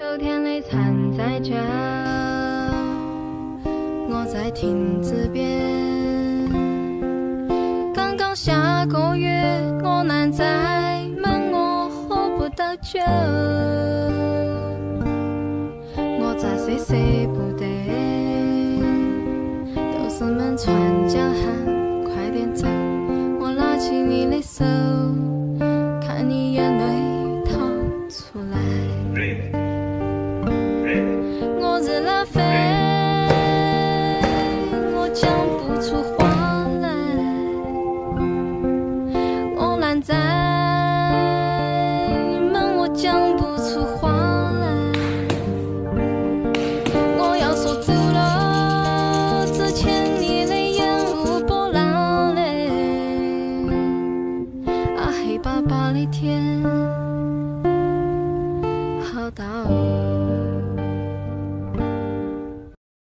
秋天里残在这，我在亭子边。刚刚下过雨，我难在门，我喝不到酒。我咋睡睡不得，都是们穿脚喊，快点走。我拉起你的手。